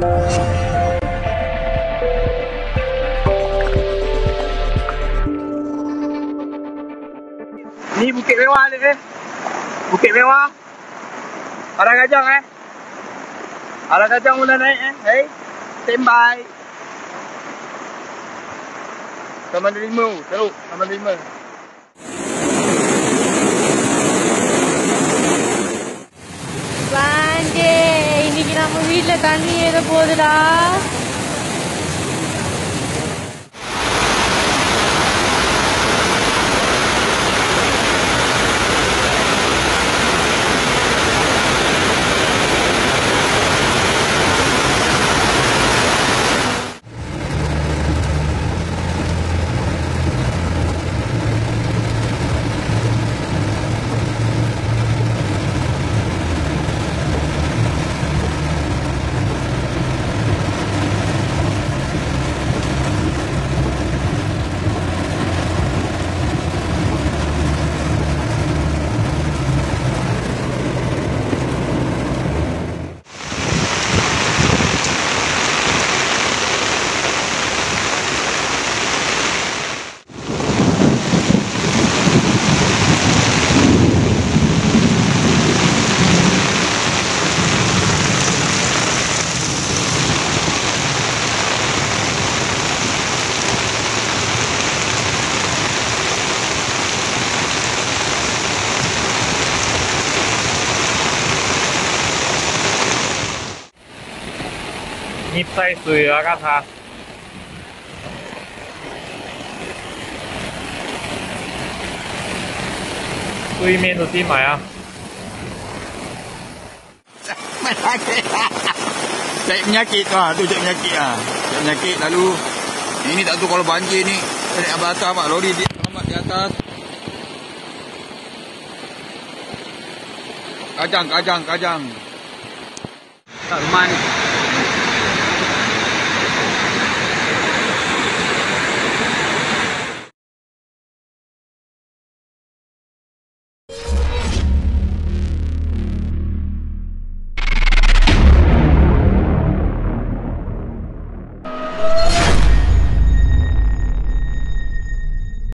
Ni Bukit Mewah ni Bukit Mewah. Arah Kajang Arah Kajang mula naik Hey, standby. Taman 5, teruk Taman 5. Banjir, இன்னைக்கு நம்ம வீட்ல தண்ணி ஏற போகுதுடா. 醃晒水啊，家下。对面都先买啊。 Cek penyakit tu, cek penyakit Cek penyakit lalu ini tak tahu kalau banjir ni naik abang atas pak lori dia selamat di atas. Kajang. Tak teman.